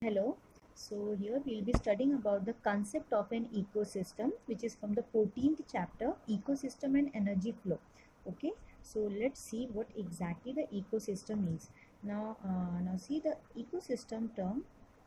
Hello. So here we'll be studying about the concept of an ecosystem, which is from the 14th chapter, ecosystem and energy flow. Okay. So let's see what exactly the ecosystem is. Now see the ecosystem term.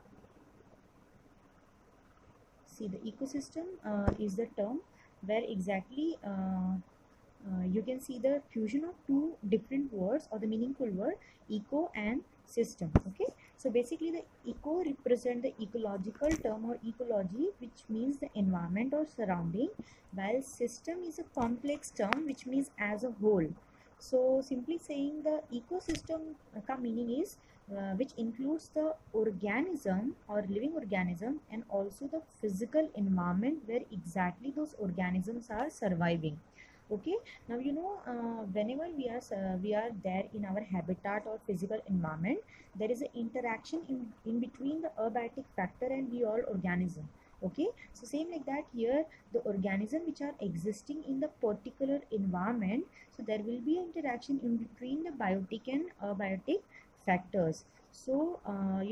See, the ecosystem is the term where exactly you can see the fusion of two different words or the meaningful word eco and system. Okay, so basically the eco represent the ecological term or ecology, which means the environment or surrounding, while system is a complex term which means as a whole. So simply saying the ecosystem ka meaning is which includes the organism or living organism and also the physical environment where exactly those organisms are surviving. Okay, now whenever we are there in our habitat or physical environment, there is an interaction in between the abiotic factor and we all organism. Okay, so same like that here, the organism which are existing in the particular environment, so there will be an interaction in between the biotic and abiotic factors. So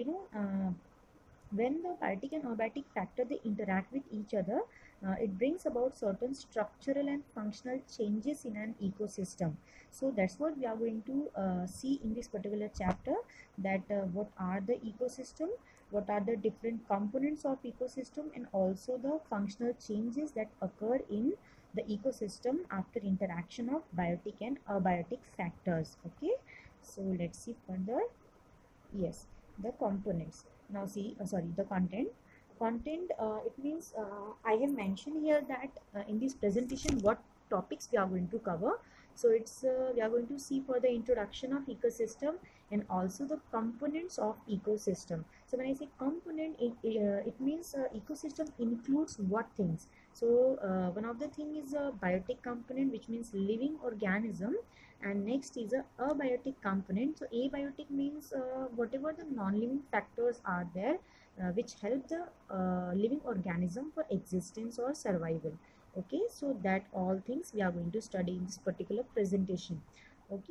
when the biotic and abiotic factor they interact with each other, it brings about certain structural and functional changes in an ecosystem. So that's what we are going to see in this particular chapter, that what are the ecosystem, what are the different components of ecosystem, and also the functional changes that occur in the ecosystem after interaction of biotic and abiotic factors. Okay, so let's see further. Yes, the components. Now see, sorry, the content, it means I have mentioned here that in this presentation what topics we are going to cover. So it's we are going to see for the introduction of ecosystem and also the components of ecosystem. So when I say component, it means ecosystem includes what things. So one of the thing is a biotic component, which means living organism, and next is a abiotic component. So abiotic means whatever the non-living factors are there which help the living organism for existence or survival. Okay, so that all things we are going to study in this particular presentation. Okay,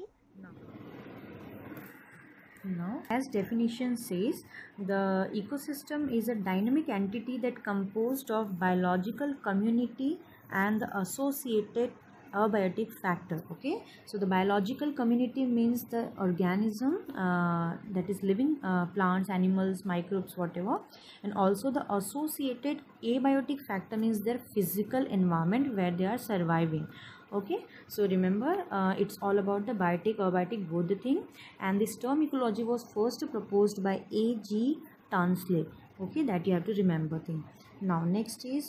now as definition says, the ecosystem is a dynamic entity that composed of biological community and the associated abiotic factor. Okay, so the biological community means the organism that is living, plants, animals, microbes, whatever, and also the associated abiotic factor means their physical environment where they are surviving. Okay, so remember, it's all about the biotic, abiotic, both the thing, and this term ecology was first proposed by A.G. Tansley. Okay, that you have to remember thing. Now next is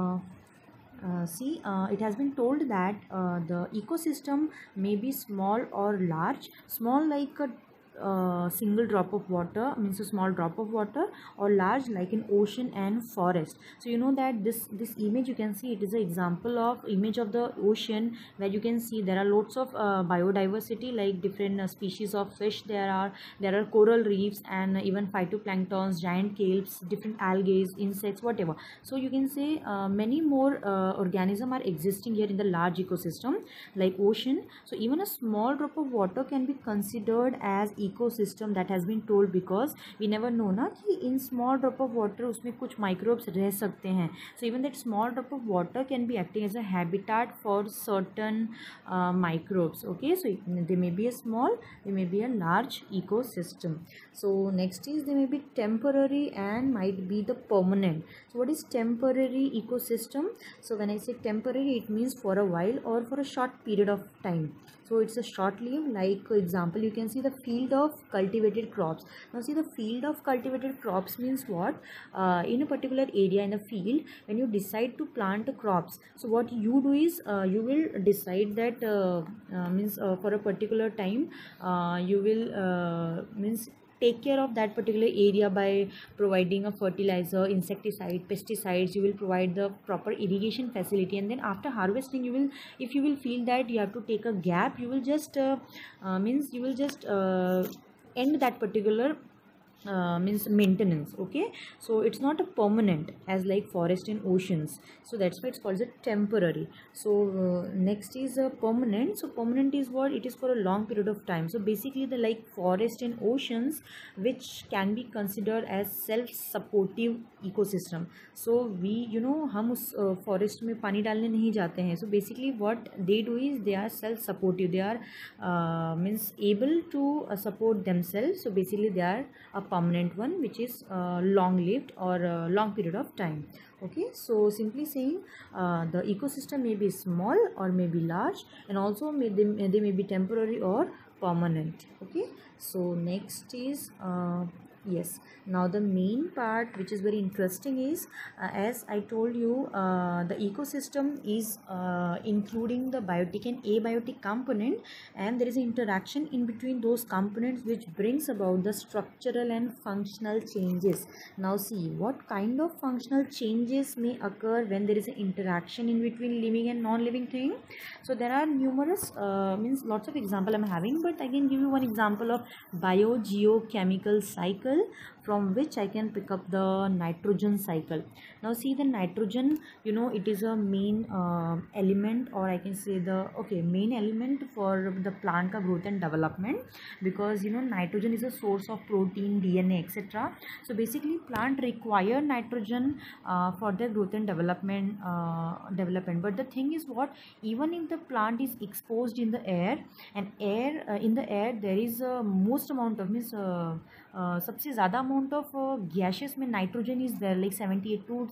it has been told that the ecosystem may be small or large. Small like a single drop of water, means a small drop of water, or large like an ocean and forest. So you know that this image you can see, it is an example of image of the ocean, where you can see there are lots of biodiversity, like different species of fish. There are coral reefs and even phytoplanktons, giant kelps, different algae, insects, whatever. So you can say many more organisms are existing here in the large ecosystem like ocean. So even a small drop of water can be considered as ecosystem, that has been told, because we never know na कि in small drop of water उसमें कुछ microbes रह सकते हैं. So even that small drop of water can be acting as a habitat for certain microbes. Okay, so they may be a small, they may be a large ecosystem. So next is they may be temporary and might be the permanent. So what is temporary ecosystem? So when I say temporary, it means for a while or for a short period of time. So it's a short lived, like example you can see the field of cultivated crops. Now see, the field of cultivated crops means what? In a particular area in the field, when you decide to plant crops, so what you do is you will decide that means for a particular time you will means take care of that particular area by providing a fertilizer, insecticide, pesticides. You will provide the proper irrigation facility, and then after harvesting you will, if you will feel that you have to take a gap, you will just end that particular means maintenance. Okay, so it's not a permanent as like forest and oceans, so that's why it's called a temporary. So next is a permanent. So permanent is what it is for a long period of time. So basically the like forest and oceans which can be considered as self supportive ecosystem. So we, you know, हम उस forest में पानी डालने नहीं जाते हैं. So basically what they do is they are self supportive, they are means able to support themselves. So basically they are a permanent one which is long lived or long period of time. Okay, so simply saying the ecosystem may be small or may be large, and also they may be temporary or permanent. Okay, so next is yes, now the main part which is very interesting is as I told you, the ecosystem is including the biotic and abiotic component, and there is an interaction in between those components which brings about the structural and functional changes. Now see what kind of functional changes may occur when there is an interaction in between living and non-living thing. So there are numerous means lots of example I'm having, but I can give you one example of biogeochemical cycle, from which I can pick up the nitrogen cycle. Now see the nitrogen, you know, it is a main element, or I can say the main element for the plant ka growth and development, because you know nitrogen is a source of protein, DNA, etc. So basically plant require nitrogen for their growth and development. But the thing is what, even if the plant is exposed in the air, and in the air there is a most amount of means सबसे ज़्यादा amount of gases में nitrogen is there, like 78 to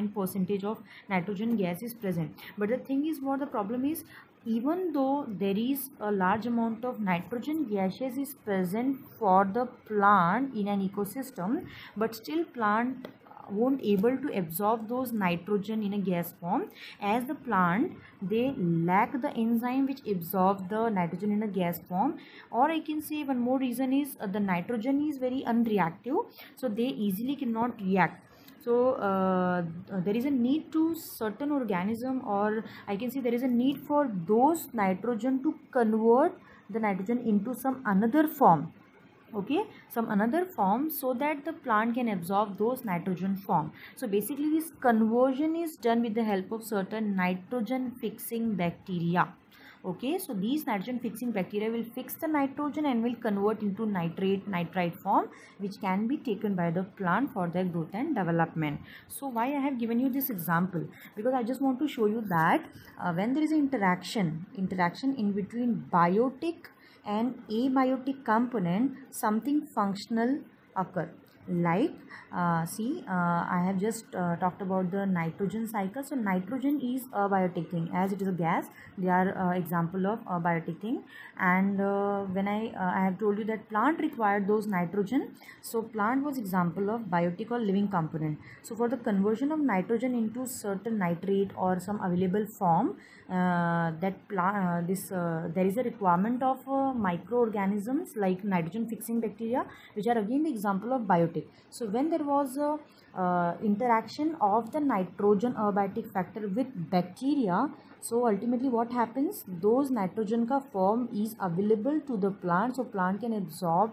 79% of nitrogen gas is present. But the thing is what the problem is, even though there is a large amount of nitrogen gases is present for the plant in an ecosystem, but still plant won't able to absorb those nitrogen in a gas form, as the plant they lack the enzyme which absorb the nitrogen in a gas form. Or I can say one more reason is the nitrogen is very unreactive, so they easily cannot react. So there is a need to certain organism, or I can say there is a need for those nitrogen to convert the nitrogen into some another form. Okay, some another form, so that the plant can absorb those nitrogen form. So basically this conversion is done with the help of certain nitrogen fixing bacteria. Okay, so these nitrogen fixing bacteria will fix the nitrogen and will convert into nitrite form, which can be taken by the plant for their growth and development. So why I have given you this example, because I just want to show you that when there is an interaction in between biotic and abiotic component, something functional occur. Like I have just talked about the nitrogen cycle. So nitrogen is a biotic thing, as it is a gas. They are example of a biotic thing. And when I have told you that plant required those nitrogen, so plant was example of biotic or living component. So for the conversion of nitrogen into certain nitrate or some available form, there is a requirement of microorganisms like nitrogen fixing bacteria, which are again the example of biotic. So when there was a interaction of the nitrogen abiotic factor with bacteria, so ultimately what happens, those nitrogen ka form is available to the plant, so plant can absorb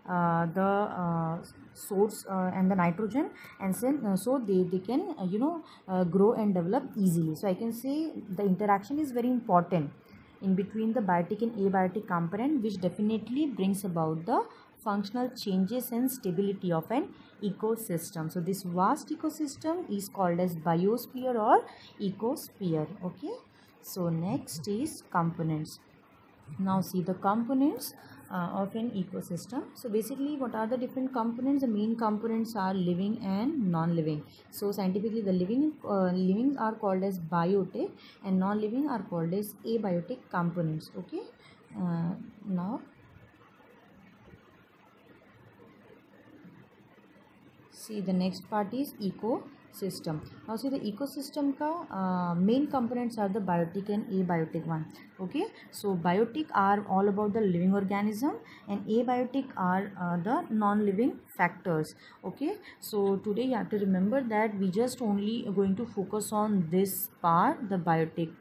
the source and the nitrogen, and so they can grow and develop easily. So I can say the interaction is very important in between the biotic and abiotic component, which definitely brings about the functional changes and stability of an ecosystem. So this vast ecosystem is called as biosphere or ecosphere. Okay, so next is components. Now see the components of an ecosystem. So basically what are the different components? The main components are living and non-living. So scientifically the living are called as biotic, and non-living are called as abiotic components. Okay, now see the next part is ecosystem. Now see the ecosystem ka main components are the biotic and abiotic one. Okay, so biotic are all about the living organism, and abiotic are the non-living factors. Okay, so today you have to remember that we just only going to focus on this part, the biotic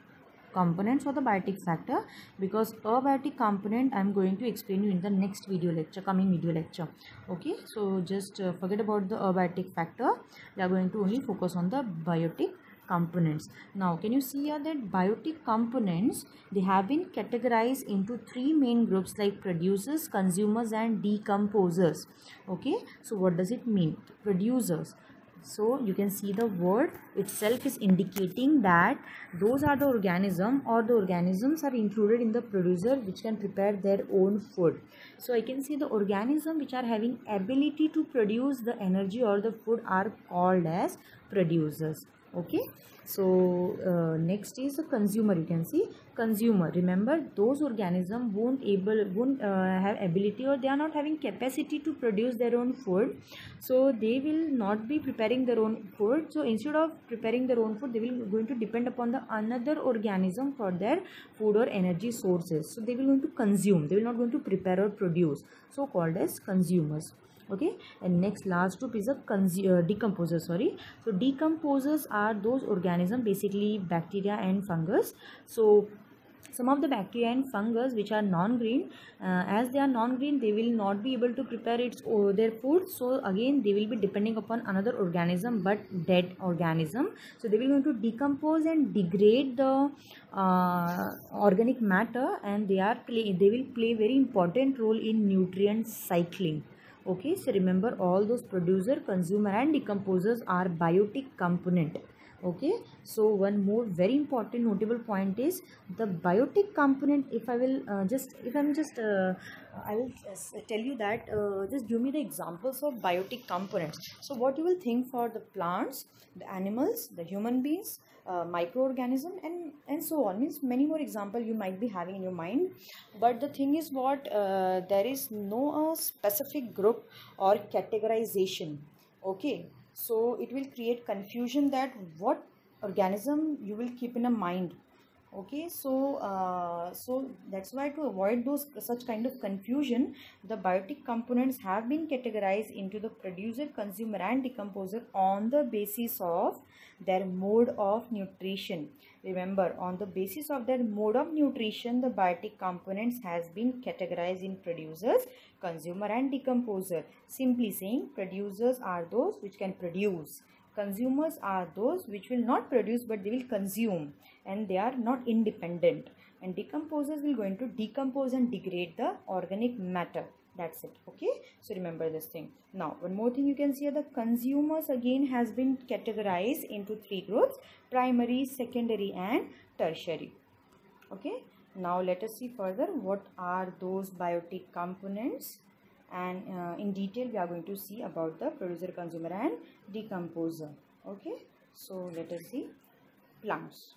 components or the biotic factor, because abiotic component I'm going to explain you in the next video lecture, coming video lecture. Okay, so just forget about the abiotic factor. We are going to only focus on the biotic components. Now can you see here that biotic components, they have been categorized into three main groups like producers, consumers and decomposers. Okay, so what does it mean, producers? So you can see the word itself is indicating that those are the organism or the organisms are included in the producer which can prepare their own food. So I can see the organism which are having ability to produce the energy or the food are called as producers. Okay, so next is a consumer. You can see consumer, remember those organism won't have ability or they are not having capacity to produce their own food, so they will not be preparing their own food. So instead of preparing their own food, they will going to depend upon the another organism for their food or energy sources. So they will going to consume, they will not going to prepare or produce, so called as consumers. Okay, and next last group is a decomposers. Sorry, so decomposers are those organisms, basically bacteria and fungus. So some of the bacteria and fungus which are non-green, as they are non-green, they will not be able to prepare their food, so again they will be depending upon another organism but dead organism. So they will going to decompose and degrade the organic matter, and they will play very important role in nutrient cycling. Okay, so remember all those producer, consumer and decomposers are biotic component. Okay, so one more very important notable point is the biotic component. If I will I will tell you that just give me the examples of biotic components. So what you will think for the plants, the animals, the human beings, microorganism and so on, means many more example you might be having in your mind. But the thing is what, there is no specific group or categorization. Okay, so it will create confusion that what organism you will keep in a mind. Okay, so that's why, to avoid those such kind of confusion, the biotic components have been categorized into the producer, consumer and decomposer on the basis of their mode of nutrition. Remember, on the basis of their mode of nutrition, the biotic components has been categorized in producers, consumer and decomposer. Simply saying, producers are those which can produce, consumers are those which will not produce but they will consume and they are not independent, and decomposers will going to decompose and degrade the organic matter. That's it. Okay, so remember this thing. Now one more thing you can see, the consumers again has been categorized into three groups: primary, secondary and tertiary. Okay, now let us see further what are those biotic components, and in detail we are going to see about the producer, consumer and decomposer. Okay, so let us see plants.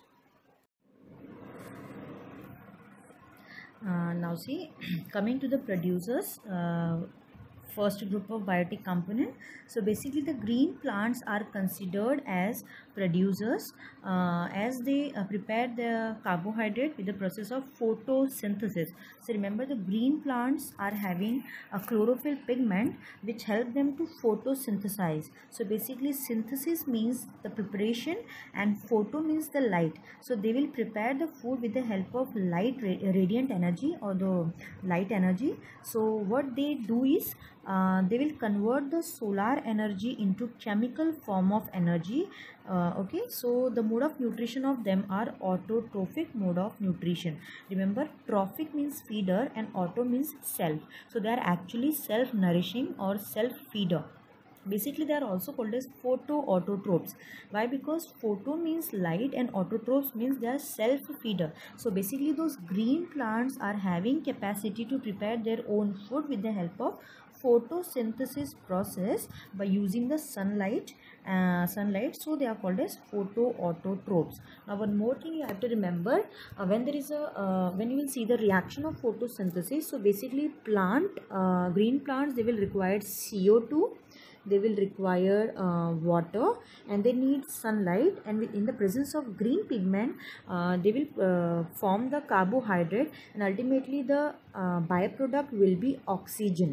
Now see, coming to the producers, first group of biotic component. So basically the green plants are considered as producers as they prepare the carbohydrate with the process of photosynthesis. So remember, the green plants are having a chlorophyll pigment which help them to photosynthesize. So basically synthesis means the preparation and photo means the light. So they will prepare the food with the help of light, radiant energy or the light energy. So what they do is they will convert the solar energy into chemical form of energy. Okay, so the mode of nutrition of them are autotrophic mode of nutrition. Remember, trophic means feeder and auto means self. So they are actually self-nourishing or self-feeder. Basically they are also called as photoautotrophs. Why? Because photo means light and autotrophs means they are self-feeder. So basically those green plants are having capacity to prepare their own food with the help of photosynthesis process by using the sunlight. So they are called as photoautotrophs. Now one more thing you have to remember, when there is a when you will see the reaction of photosynthesis, so basically green plants, they will require CO2, they will require water, and they need sunlight, and in the presence of green pigment they will form the carbohydrate, and ultimately the byproduct will be oxygen.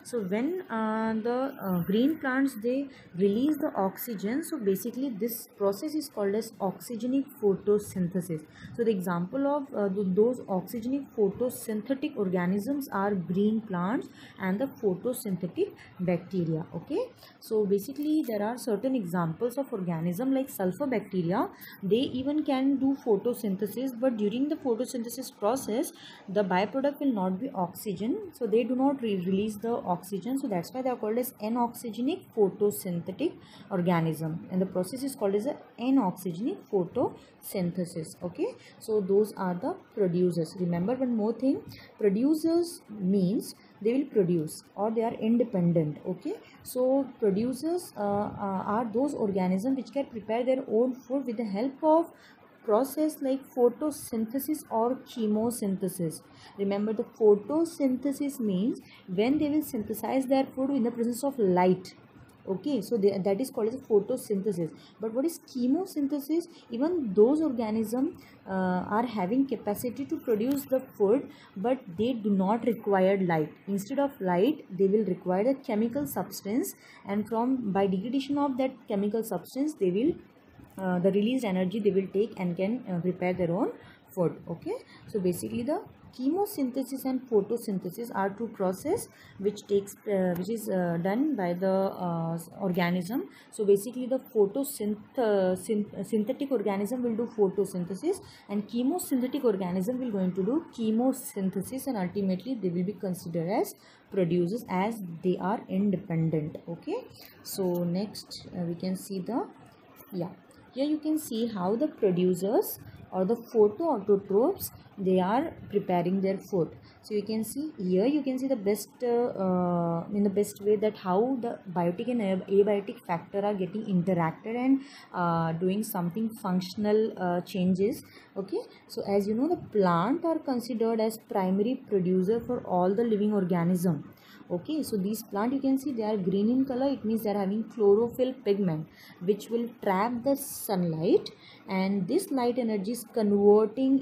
So when the green plants, they release the oxygen, so basically this process is called as oxygenic photosynthesis. So the example of those oxygenic photosynthetic organisms are green plants and the photosynthetic bacteria. Okay, so basically there are certain examples of organism like sulfur bacteria. They even can do photosynthesis, but during the photosynthesis process the byproduct will not be oxygen, so they do not release the oxygen, so that's why they are called as anoxygenic photosynthetic organism, and the process is called as a anoxygenic photosynthesis. Okay, so those are the producers. Remember one more thing, producers means they will produce or they are independent. Okay, so producers are those organisms which can prepare their own food with the help of process like photosynthesis or chemosynthesis. Remember, the photosynthesis means when they will synthesize their food in the presence of light. Okay, so that is called as photosynthesis. But what is chemosynthesis? Even those organisms are having capacity to produce the food, but they do not require light. Instead of light, they will require a chemical substance, and by degradation of that chemical substance, they will the released energy they will take and can prepare their own food. Okay, so basically the chemosynthesis and photosynthesis are two process which is done by the organism. So basically the synthetic organism will do photosynthesis, and chemosynthetic organism will going to do chemosynthesis, and ultimately they will be considered as producers as they are independent. Okay, so next we can see the here you can see how the producers or the photoautotrophs, they are preparing their food. So you can see here, you can see the best in the best way that how the biotic and abiotic factor are getting interacted and doing something functional changes. Okay, so as you know, the plant are considered as primary producer for all the living organism. Okay, so these plant, you can see they are green in color. It means they are having chlorophyll pigment which will trap the sunlight, and this light energy is getting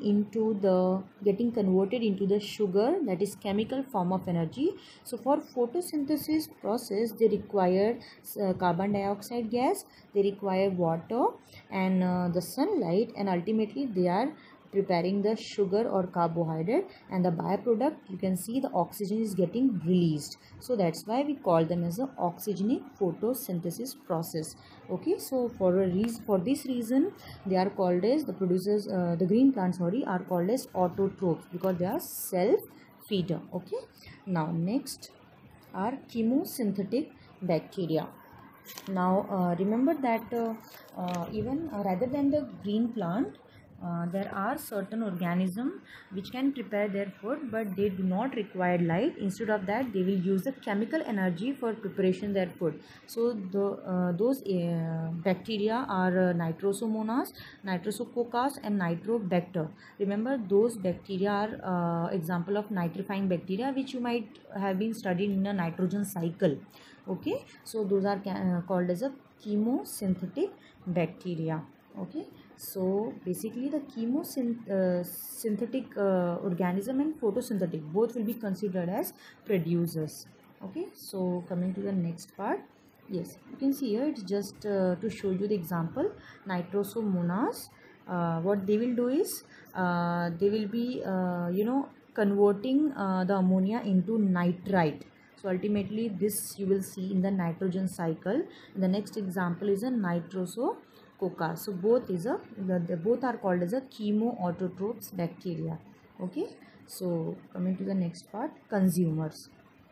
converted into the sugar, that is chemical form of energy. So for photosynthesis process, they require carbon dioxide gas, they require water and the sunlight, and ultimately they are preparing the sugar or carbohydrate, and the byproduct, you can see the oxygen is getting released. So that's why we call them as the oxygenic photosynthesis process. Okay, so for this reason they are called as the producers, the green plants are called as autotrophs because they are self feeder. Okay, now next are chemosynthetic bacteria. Now remember that even rather than the green plant, there are certain organisms which can prepare their food, but they do not require light. Instead of that, they will use the chemical energy for preparation their food. So those bacteria are Nitrosomonas, Nitrosococcus and Nitrobacter. Remember, those bacteria are example of nitrifying bacteria which you might have been studied in a nitrogen cycle. Okay, so those are called as a chemosynthetic bacteria. Okay, so basically the chemosynthetic organism and photosynthetic both will be considered as producers. Okay, so coming to the next part, yes, you can see here it's just to show you the example. Nitrosomonas, what they will do is they will be converting the ammonia into nitrite. So ultimately this you will see in the nitrogen cycle. The next example is a Nitrosococcus. So both are called as a chemoautotrophs bacteria. Okay, so coming to the next part, consumers.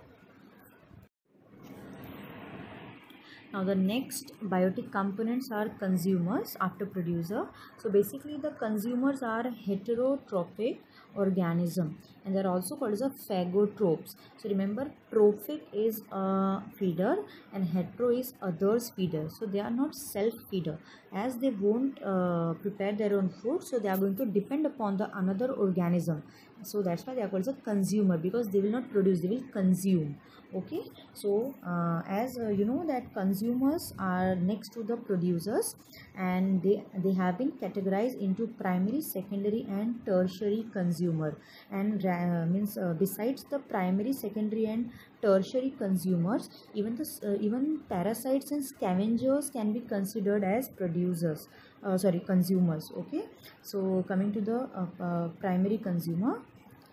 Now the next biotic components are consumers after producer. So basically the consumers are heterotrophic organism, and they are also called as a phagotrophs. So remember, trophic is a feeder and hetero is others feeder. So they are not self feeder, as they won't prepare their own food, so they are going to depend upon the another organism. So that's why they are called as a consumer, because they will not produce, they will consume. Okay, so as you know that consumers are next to the producers, and they have been categorized into primary, secondary and tertiary consumer. And means besides the primary, secondary and tertiary consumers, even even parasites and scavengers can be considered as producers, sorry, consumers. Okay, so coming to the primary consumer,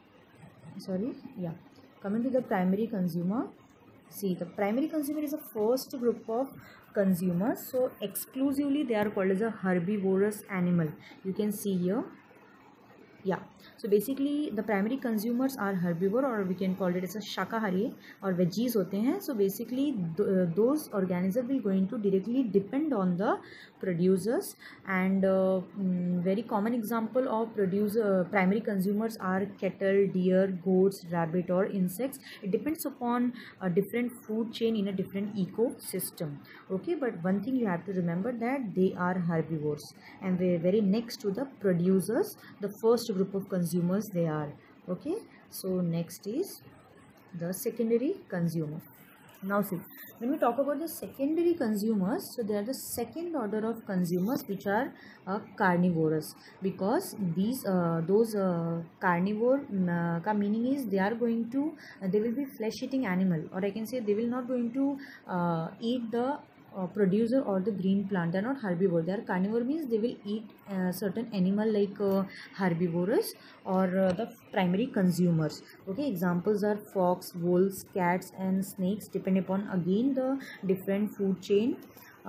sorry, yeah, coming to the primary consumer. See, the primary consumer is the first group of consumers, so exclusively they are called as a herbivorous animal. You can see here, yeah. So basically the primary consumers are herbivore, or we can call it as a shakahari, or veggies होते हैं. So basically those organisms will going to directly depend on the producers, and very common example of primary consumers are cattle, deer, goats, rabbit or insects. It depends upon a different food chain in a different ecosystem. Okay, but one thing you have to remember that they are herbivores, and we're very next to the producers, the first group of consumers they are. Okay, so next is the secondary consumer. Now see, when we talk about the secondary consumers, so they are the second order of consumers which are carnivorous, because these those carnivore ka meaning is they are going to they will be flesh eating animal, or I can say they will not going to eat the producer or the green plant. They are not herbivore, they are carnivore, means they will eat certain animal like herbivorous or the primary consumers. Okay, examples are fox, wolves, cats and snakes, depending upon again the different food chain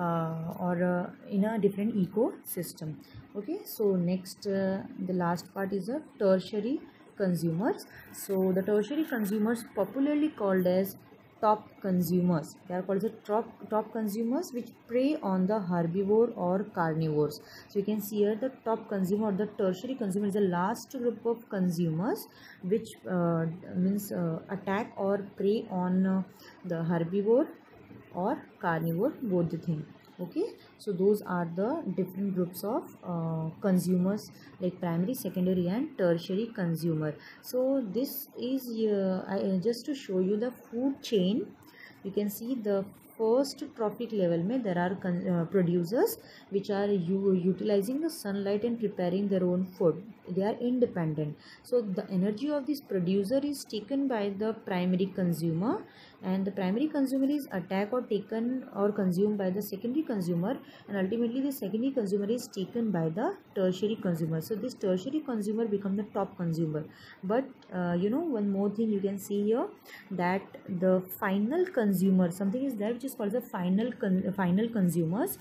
or in a different ecosystem. Okay, so next the last part is a tertiary consumers. So the tertiary consumers, popularly called as top consumers, they are called the top consumers, which prey on the herbivore or carnivores. So you can see here the top consumer or the tertiary consumer is the last group of consumers which means attack or prey on the herbivore or carnivore, both the thing. Okay, so those are the different groups of consumers, like primary, secondary and tertiary consumer. So this is just to show you the food chain. You can see the first trophic level mein there are producers which are utilizing the sunlight and preparing their own food. They are independent, so the energy of this producer is taken by the primary consumer, and the primary consumer is attacked or taken or consumed by the secondary consumer, and ultimately the secondary consumer is taken by the tertiary consumer. So this tertiary consumer become the top consumer. But you know, one more thing you can see here, that the final consumer, something is there which is called the final consumers.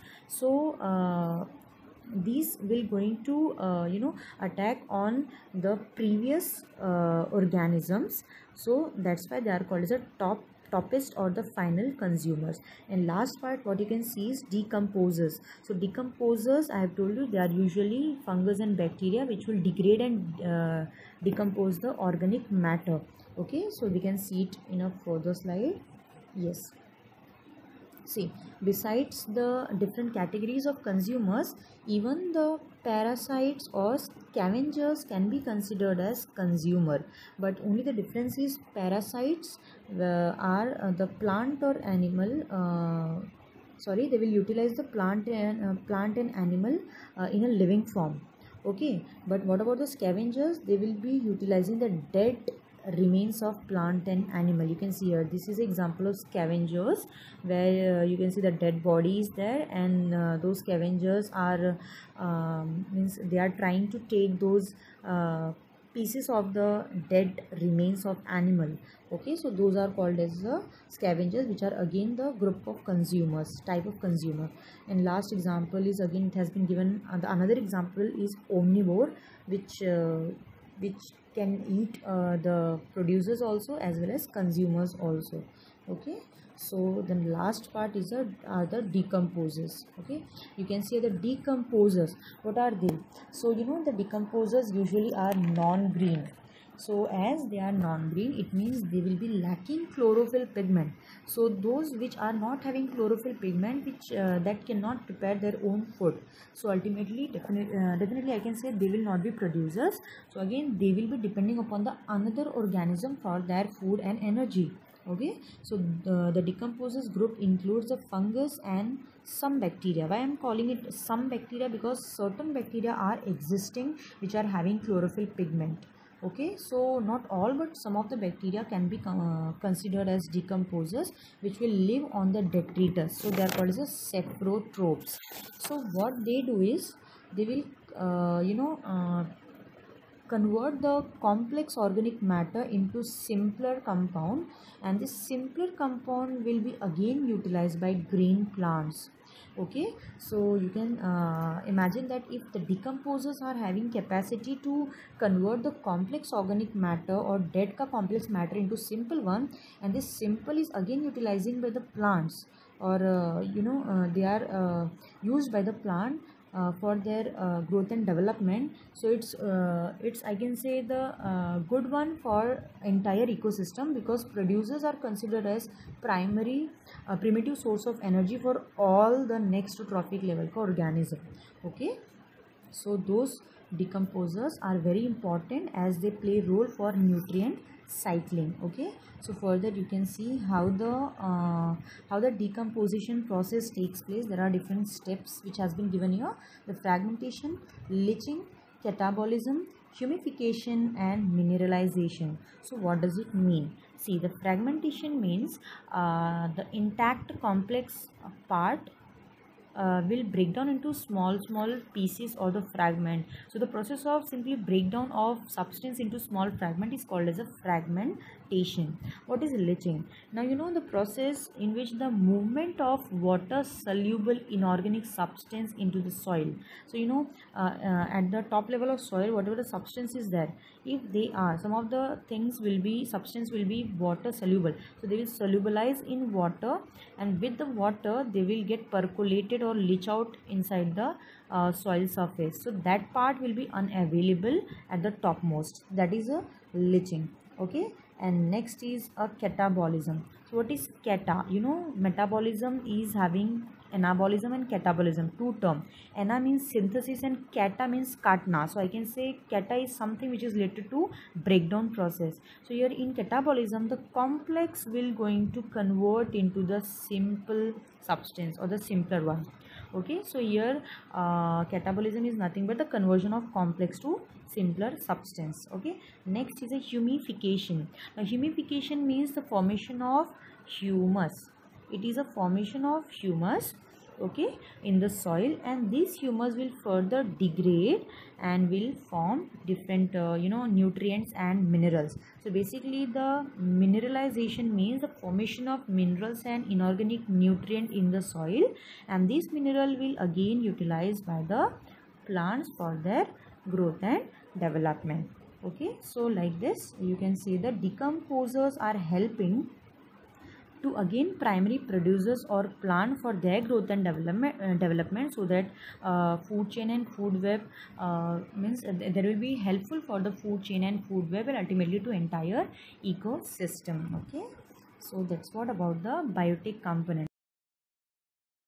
So these will going to you know, attack on the previous organisms, so that's why they are called as a toppest or the final consumers. And last part what you can see is decomposers. So decomposers, I have told you, they are usually fungus and bacteria which will degrade and decompose the organic matter. Okay, so we can see it in a further slide. Yes, see, besides the different categories of consumers, even the parasites or scavengers can be considered as consumer. But only the difference is parasites are the plant or animal. Sorry, they will utilize the plant and animal in a living form. Okay, but what about the scavengers? They will be utilizing the dead remains of plant and animal. You can see here, this is an example of scavengers, where you can see the dead bodies there, and those scavengers are means they are trying to take those pieces of the dead remains of animal. Okay, so those are called as the scavengers, which are again the group of consumers, type of consumer. And last example is, again it has been given, another example is omnivore, which can eat the producers also as well as consumers also. Okay, so then last part is the decomposers. Okay, you can see the decomposers, what are they? So you know, the decomposers usually are non-green. So as they are non-green, it means they will be lacking chlorophyll pigment. So those which are not having chlorophyll pigment, which that cannot prepare their own food, so ultimately definitely I can say they will not be producers. So again, they will be depending upon the another organism for their food and energy. Okay, so the decomposers group includes the fungus and some bacteria. Why I am calling it some bacteria? Because certain bacteria are existing which are having chlorophyll pigment. Okay, so not all but some of the bacteria can be considered as decomposers, which will live on the detritus. So they are called as saprotrophs. So what they do is they will convert the complex organic matter into simpler compound, and this simpler compound will be again utilized by green plants. Okay, so you can imagine that if the decomposers are having capacity to convert the complex organic matter or dead ka complex matter into simple one, and this simple is again utilizing by the plants, or they are used by the plant for their growth and development. So it's I can say the good one for entire ecosystem, because producers are considered as primary primitive source of energy for all the next trophic level organism. Okay, so those decomposers are very important as they play role for nutrient cycling. Okay, so further you can see how the decomposition process takes place. There are different steps which has been given here: the fragmentation, leaching, catabolism, humification, and mineralization. So what does it mean? See, the fragmentation means the intact complex part will break down into small pieces or the fragment. So the process of simply breakdown of substance into small fragment is called as a fragmentation. What is leaching? Now you know the process in which the movement of water soluble inorganic substance into the soil. So you know at the top level of soil, whatever the substance is there, if they are, some of the things will be, substance will be water soluble, so they will solubilize in water, and with the water they will get percolated or leach out inside the soil surface. So that part will be unavailable at the topmost. That is a leaching. Okay, and next is a catabolism. So what is cata? You know, metabolism is having anabolism and catabolism, two term. Ana means synthesis and cata means katna. So I can say cata is something which is related to breakdown process. So here in catabolism, the complex will going to convert into the simple substance or the simpler one. Okay, so here catabolism is nothing but the conversion of complex to simpler substance. Okay, next is a humification. Now humification means the formation of humus. It is a formation of humus, okay, in the soil, and this humus will further degrade and will form different nutrients and minerals. So basically the mineralization means the formation of minerals and inorganic nutrient in the soil, and this mineral will again utilized by the plants for their growth and development. Okay, so like this you can see the decomposers are helping to again primary producers or plant for their growth and development, so that food chain and food web means there will be helpful for the food chain and food web, and ultimately to entire ecosystem. Okay, so that's what about the biotic component.